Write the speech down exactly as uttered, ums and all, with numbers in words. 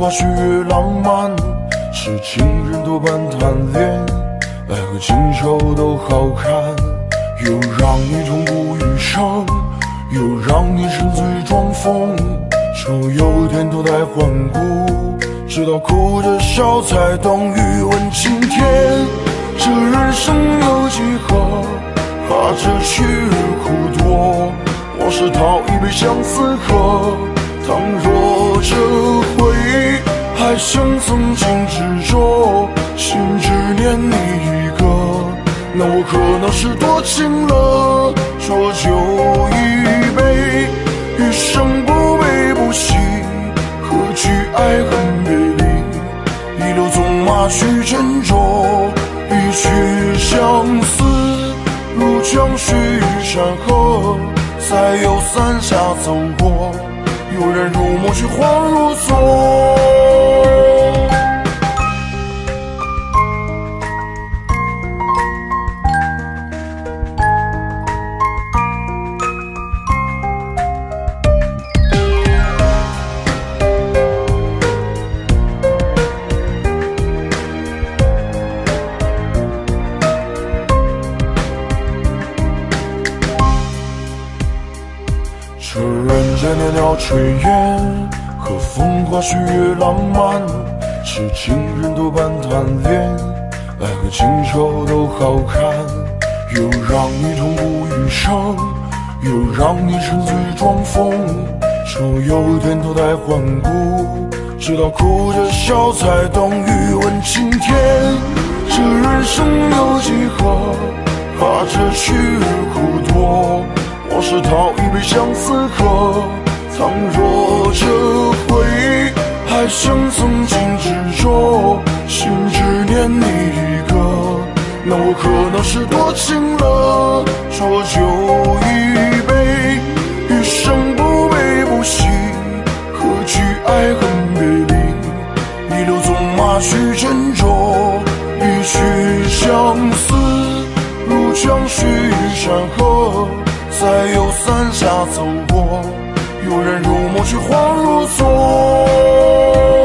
花雪月浪漫，是情人多半贪恋，爱和情仇都好看，又让你从不余生，又让你沉醉装疯，所有点都待环顾，直到哭着笑才懂欲问青天。这人生有几何，怕这去日苦多，往事讨一杯相思喝。倘若这回忆还像曾经执着，心只念你一个，那我可能是多情了。浊酒一杯，余生不悲不喜，何惧爱恨别离？一路纵马去斟酌，一曲相思如江水与山河，再有三峡走过，有人入梦却恍如昨。这人间袅袅炊烟和风花雪月浪漫，是情人多半贪恋，爱和情仇都好看，又让你痛不欲生，又让你沉醉装疯，所有点都待环顾，直到哭着笑才懂欲问青天。这人生有几何，怕这去日苦多，往事讨一杯相思喝。倘若这回忆还像曾经执着，心只念你一个，那我可能是多情了。浊酒一杯，余生不悲不喜，何惧爱恨别离？一路纵马去斟酌，一曲相思如江水与山河，再有三峡走过，有人入梦却恍如昨。